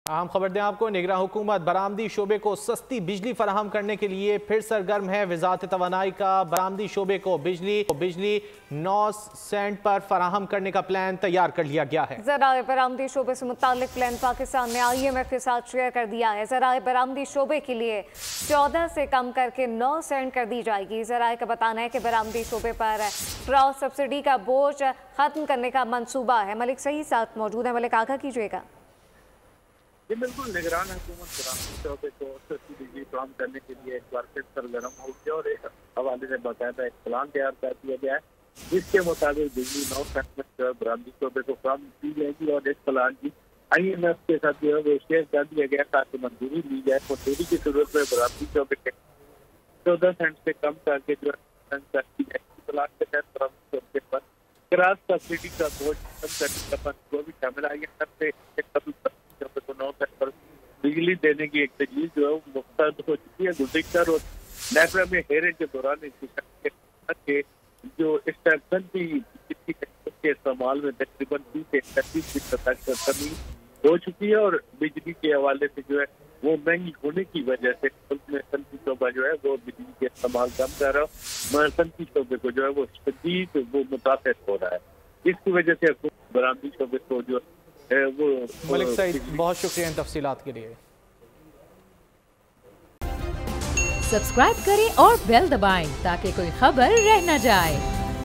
اہم خبر دیں آپ کو، نگراں حکومت برآمدی شعبے کو سستی بجلی فراہم کرنے کے لیے پھر سرگرم ہے۔ وزارت توانائی کا برآمدی شعبے کو بجلی 9 سینٹ پر فراہم کرنے کا پلان تیار کر لیا گیا ہے۔ ذرائع برآمدی شعبے سے متعلق پلان پاکستان نے IMF کے ساتھ شیئر کر دیا ہے۔ ذرائع برآمدی شعبے کے لیے 14 سے کم کر کے 9 سینٹ کر دی جائے گی۔ ذرائع کا بتانا ہے کہ برآمدی شعبے پر کراس سبسڈی کا بوجھ ختم کرنے کا منصوبہ ہے۔ ملک سعید ساتھ موجود ہے، ملک آگاہ کیجیے گا۔ یہ بالکل نگران حکومت برآمدی شعبے کو سستی بجلی فراہم کرنے کے لیے ایک بار پھر سرگرم ہو گیا اور ایک حوالے سے باقاعدہ ایک پلان تیار کر دیا گیا ہے، جس کے مطابق بجلی 9 سینٹ میں برآمدی شعبے کو فراہم کی جائے گی اور اس پلان کی IMF کے ساتھ جو ہے وہ شیئر کر دیا گیا تاکہ منظوری لی جائے۔ منظوری کی صورت میں برآمدی شعبے کے 14 سینٹ سے کم کر کے جو ہے پلان کے تحت برآمدی شعبے پر کراس سبسڈی کا بوجھ کم کرنے کا منصوبہ بھی شامل ہے۔ IMF سے کو 9 سینٹ پر بجلی دینے کی ایک تجویز جو ہے وہ مسترد ہو چکی ہے۔ گزشتہ روز نیپرا میں ہیرے کے دوران کے جو اسٹیشن کے استعمال میں تقریباً 30 سے 31% تک کمی ہو چکی ہے اور بجلی کے حوالے سے جو ہے وہ مہنگی ہونے کی وجہ سے ملک میں صنعتی شعبہ جو ہے وہ بجلی کے استعمال کم کر رہا ہے، مگر صنعتی شعبے کو جو ہے وہ شدید وہ متاثر ہو رہا ہے۔ اس کی وجہ سے حکومت برآمدی شعبے کو جو وہ ملک سعید بہت شکریہ ان تفصیلات کے لیے۔ سبسکرائب کریں اور بیل دبائیں تاکہ کوئی خبر رہ نہ جائے۔